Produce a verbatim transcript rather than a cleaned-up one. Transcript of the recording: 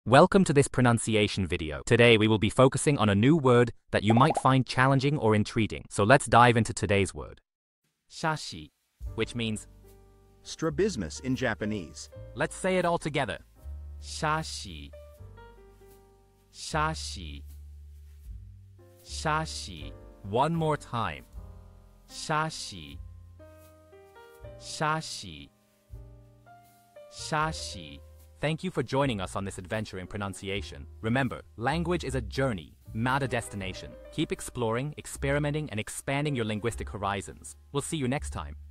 Welcome to this pronunciation video. Today we will be focusing on a new word that you might find challenging or intriguing. So let's dive into today's word. Shashi, which means Strabismus in Japanese. Let's say it all together. Shashi. Shashi. Shashi. One more time. Shashi. Shashi. Shashi. Thank you for joining us on this adventure in pronunciation. Remember, language is a journey, not a destination. Keep exploring, experimenting, and expanding your linguistic horizons. We'll see you next time.